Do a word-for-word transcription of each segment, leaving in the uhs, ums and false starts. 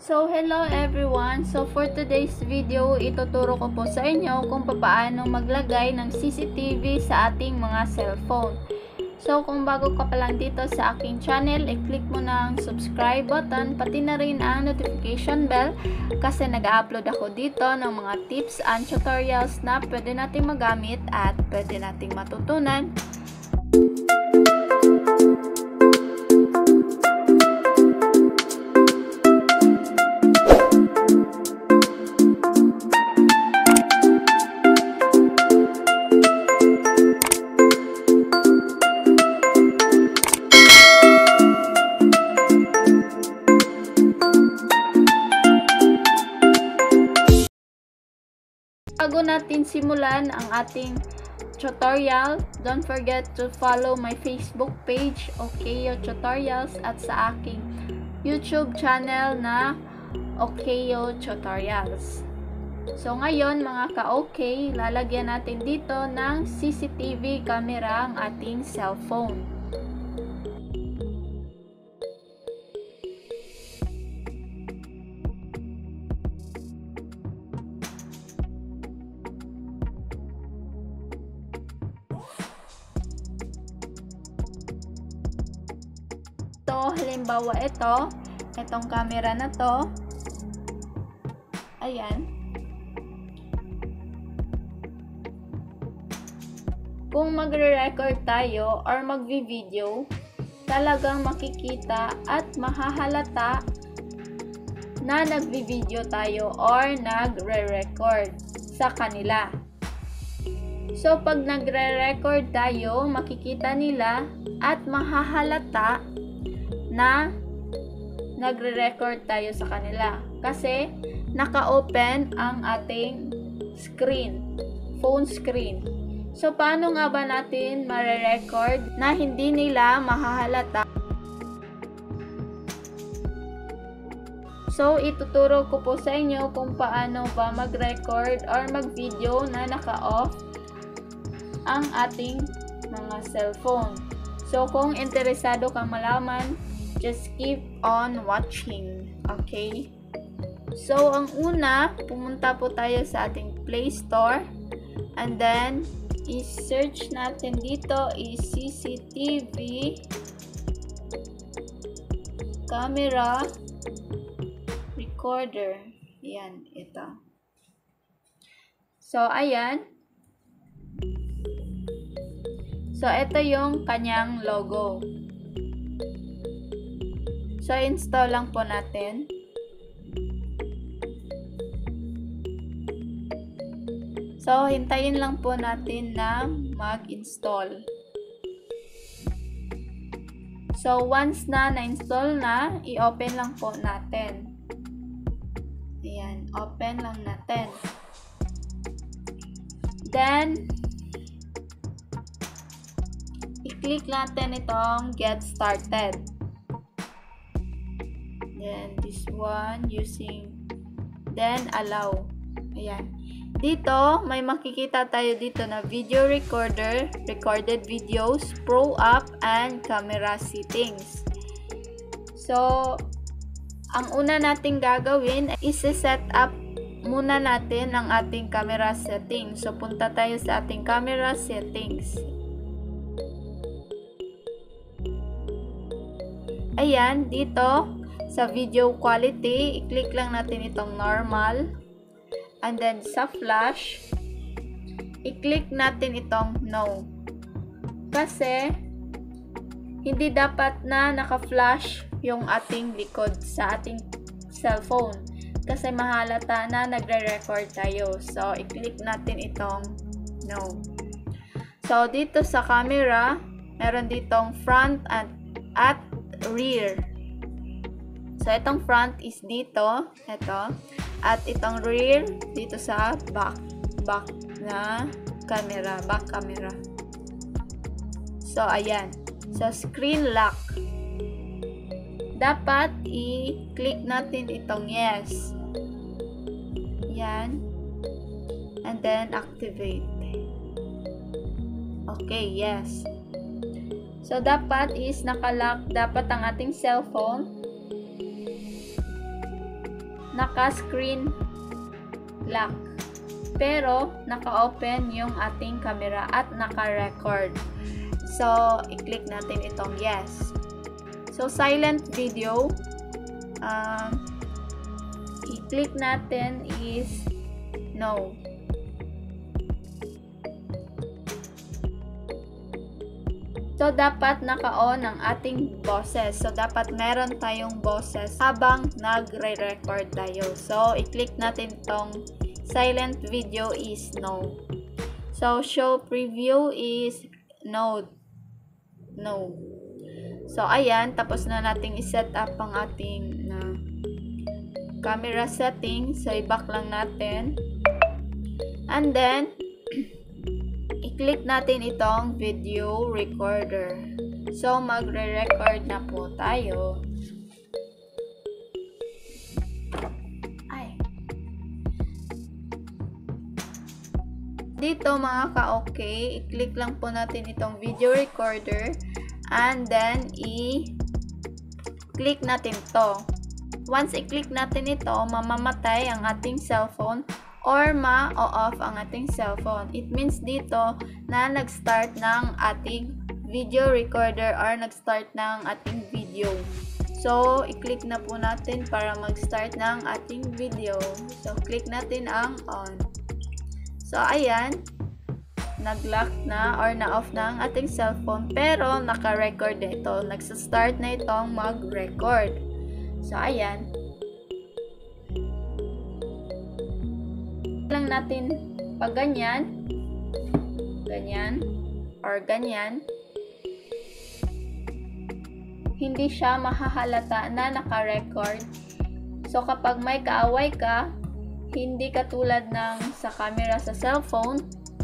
So, hello everyone! So, for today's video, ituturo ko po sa inyo kung paano maglagay ng C C T V sa ating mga cellphone. So, kung bago ka pa lang dito sa aking channel, i-click mo na ang subscribe button, pati na rin ang notification bell kasi nag-upload ako dito ng mga tips and tutorials na pwede nating magamit at pwede nating matutunan. Bago natin simulan ang ating tutorial, don't forget to follow my Facebook page, Okeyo Tutorials, at sa aking YouTube channel na Okeyo Tutorials. So ngayon mga ka-okay, lalagyan natin dito ng C C T V camera ang ating cellphone. Ito, halimbawa ito, itong camera na to, ayan. Kung magre-record tayo or magvi-video, talagang makikita at mahahalata na nagvi-video tayo or nagre-record sa kanila. So, pag nagre-record tayo, makikita nila at mahahalata na nagre-record tayo sa kanila kasi naka-open ang ating screen, phone screen. So, paano nga ba natin mare-record na hindi nila mahahalata? So, ituturo ko po sa inyo kung paano ba mag-record or mag-video na naka-off ang ating mga cellphone. So, kung interesado kang malaman, just keep on watching. Okay? So, ang una, pumunta po tayo sa ating Play Store. And then, i-search natin dito is C C T V camera recorder. Yan, ito. So, ayan. So, ito yung kanyang logo. So, install lang po natin. So, hintayin lang po natin na mag-install. So, once na na-install na, i-open lang po natin. Ayan, open lang natin. Then, i-click natin itong Get Started. Then, this one, using, then, allow. Ayan. Dito, may makikita tayo dito na video recorder, recorded videos, pro app, and camera settings. So, ang una nating gagawin is set up muna natin ang ating camera settings. So, punta tayo sa ating camera settings. Ayan, dito, sa video quality, i-click lang natin itong normal. And then, sa flash, i-click natin itong no. Kasi, hindi dapat na naka-flash yung ating likod sa ating cellphone. Kasi mahalata na nagre-record tayo. So, i-click natin itong no. So, dito sa camera, meron ditong front at, at rear. So, itong front is dito, ito, at itong rear dito sa back, back na camera, back camera. So, ayan. So, screen lock. Dapat i-click natin itong yes. Yan. And then, activate. Okay, yes. So, dapat is nakalock dapat ang ating cellphone. naka-screen lock. Pero, naka-open yung ating camera at naka-record. So, i-click natin itong yes. So, silent video, um, i-click natin is no. So, dapat naka-on ang ating boses. So, dapat meron tayong boses habang nagre-record tayo. So, i-click natin itong silent video is no. So, show preview is no. No. So, ayan. Tapos na nating i-set up ang ating na uh, camera settings. So, i-back lang natin. And then, i-click natin itong video recorder. So, magre-record na po tayo. Ay. Dito mga ka-okay, i-click lang po natin itong video recorder. And then, i-click natin to. Once i-click natin ito, mamamatay ang ating cellphone or ma-off ang ating cellphone. It means dito na nag-start ng ating video recorder or nag-start ng ating video. So, i-click na po natin para mag-start ng ating video. So, click natin ang on. So, ayan. Nag-lock na or na-off na ang ating cellphone pero naka-record na ito. Nagsa-start na itong mag-record. So, ayan. Lang natin pag ganyan, ganyan, or ganyan, hindi siya mahahalata na naka-record. So, kapag may kaaway ka, hindi katulad ng sa camera sa cellphone,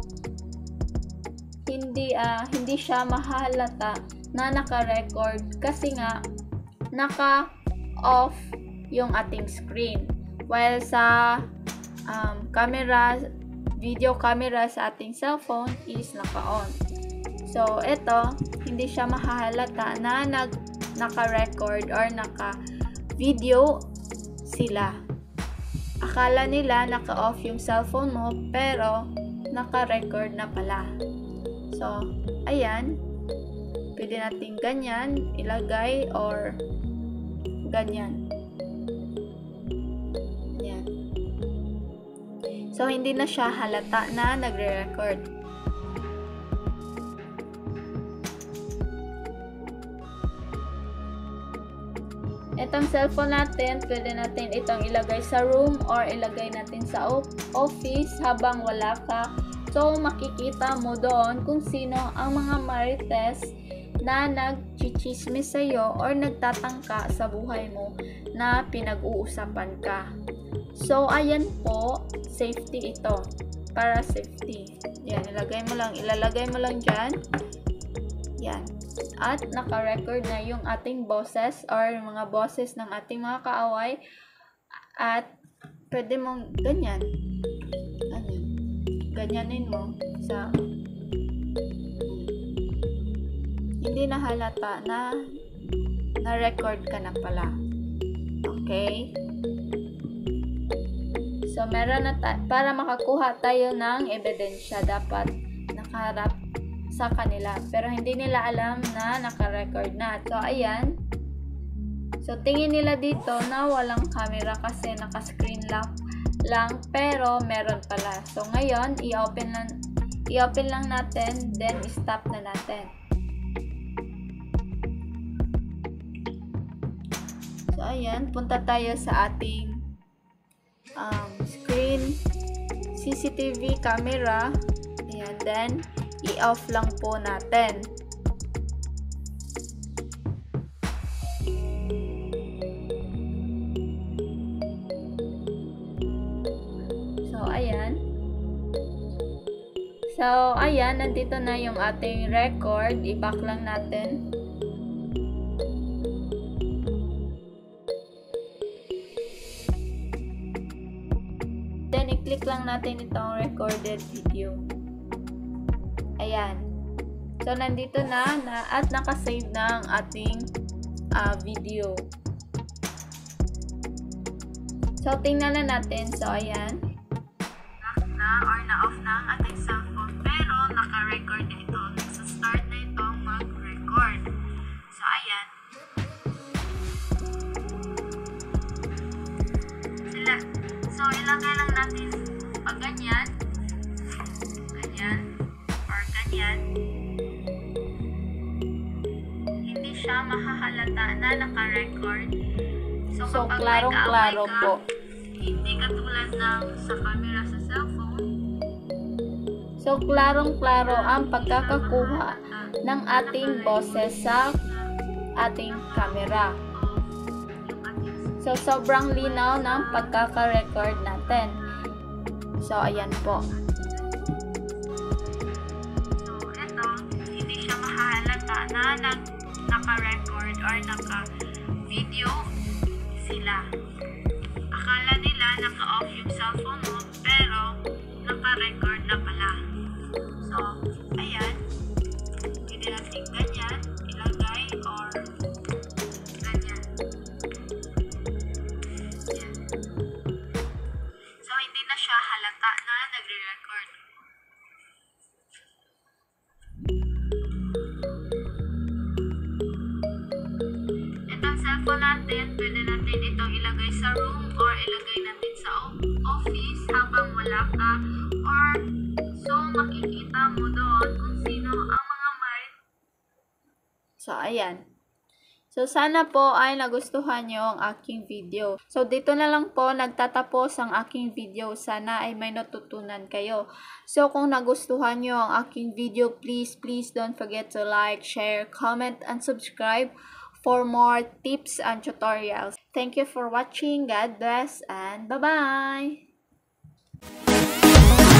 hindi, uh, hindi siya mahahalata na naka-record kasi nga, naka-off yung ating screen. While sa Um, camera, video camera sa ating cellphone is naka-on. So, ito, hindi siya mahahalata na nag, naka-record or naka-video sila. Akala nila naka-off yung cellphone mo, pero naka-record na pala. So, ayan. Pwede natin ganyan, ilagay, or ganyan. So, hindi na siya halata na nagre-record. Itong cellphone natin, pwede natin itong ilagay sa room or ilagay natin sa office habang wala ka. So, makikita mo doon kung sino ang mga marites na nag-chichismis sa'yo or nagtatangka sa buhay mo na pinag-uusapan ka. So, ayan po, safety ito. Para safety. Yan, ilagay mo lang, ilalagay mo lang dyan. Yan. At naka-record na yung ating boses or mga boses ng ating mga kaaway. At pwede mong ganyan. Ganyan. Ganyanin mo sa hindi na halata na na-record ka na pala. Okay? So, meron na ta- para makakuha tayo ng ebidensya, dapat nakaharap sa kanila. Pero hindi nila alam na naka-record na. So, ayan. So, tingin nila dito na walang camera kasi naka-screen lock lang. Pero, meron pala. So, ngayon, i-open lang, i-open lang natin, then stop na natin. So, ayan. Punta tayo sa ating Um, screen, C C T V camera, ayan, then i-off lang po natin. So, ayan. So, ayan, nandito na yung ating record. I-back lang natin. Then, i-click lang natin itong recorded video. Ayan. So, nandito na, na at nakasave na ang ating uh, video. So, So, tingnan na natin. So, ayan. Lock na or na-off na ang ating cellphone. Pero, naka-record na ito. So, start na itong mag-record. So, ayan. Sila. So, ilagay lang natin pag ganyan. Ganyan. Or ganyan. Hindi siya mahahalata na naka-record. So, so klarong-klaro po. Hindi katulad ng sa camera sa cellphone. So, klarong-klaro ang pagkakakuha ng ating boses sa ating camera. So, sobrang linaw ng pagkaka-record natin. So, ayan po. So, ito, hindi siya mahalata na naka-record or naka-video sila. Akala nila naka-off yung cellphone mo, pero naka-record na pala. So, ayan. Pwede natin ganyan, ilagay, or ganyan. Ayan. So, hindi na siya halata na nagre-record. Itong cellphone natin, pwede natin itong ilagay sa room or ilagay natin sa office habang wala ka, or so makikita mo doon kung sino ang mga may. So, ayan. So, sana po ay nagustuhan nyo ang aking video. So, dito na lang po nagtatapos ang aking video. Sana ay may natutunan kayo. So, kung nagustuhan nyo ang aking video, please, please don't forget to like, share, comment, and subscribe for more tips and tutorials. Thank you for watching. God bless and bye-bye!